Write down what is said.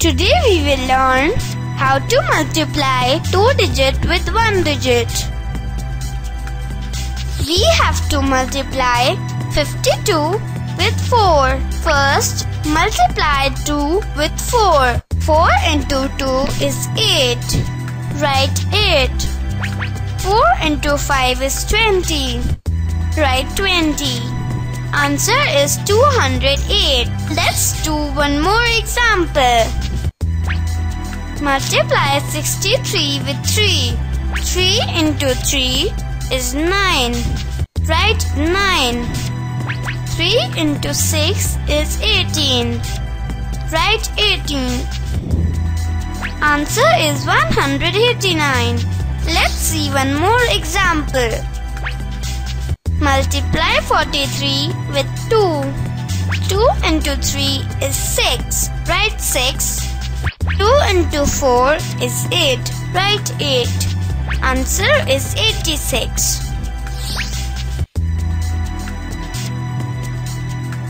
Today we will learn how to multiply 2 digits with 1 digit. We have to multiply 52 with 4. First, multiply 2 with 4. 4 into 2 is 8. Write 8. 4 into 5 is 20. Write 20. Answer is 208. Let's do one more example. Multiply 63 with 3. 3 into 3 is 9. Write 9. 3 into 6 is 18. Write 18. Answer is 189. Let's see one more example. Multiply 43 with 2. 2 into 3 is 6. Write 6. 2 into 4 is 8. Write 8. Answer is 86.